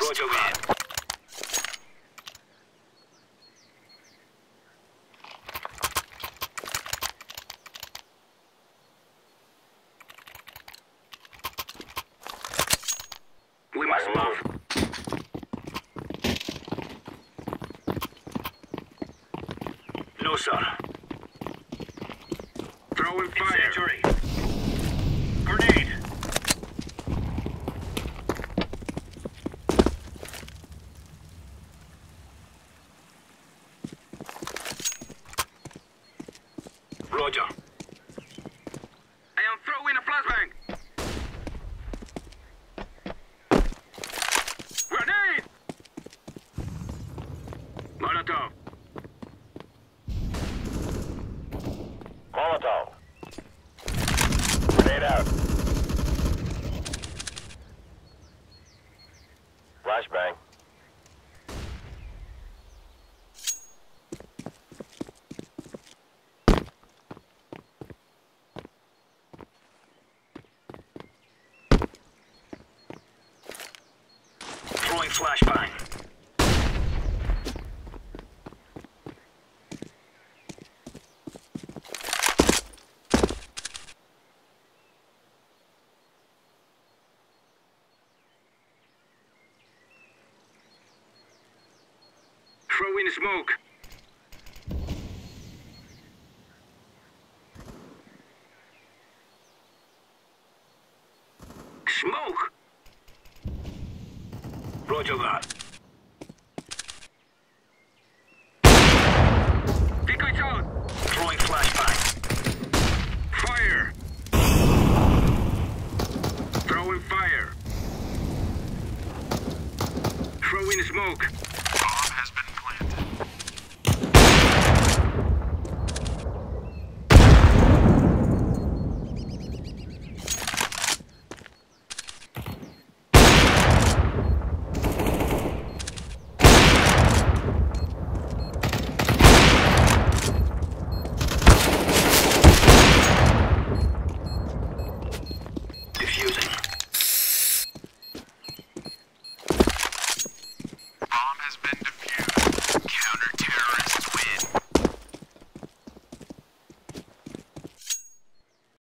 Roger that. We must move. No, sir. Throwing fire. Incendiary. Grenade. Roger. I am throwing a flashbang. Grenade! Molotov. Molotov. Grenade out. Flashbang. Throwing flashbang. Throwing smoke. Smoke. Roger that. Decoys out. Throwing flashbang. Fire. Throwing fire. Throwing smoke.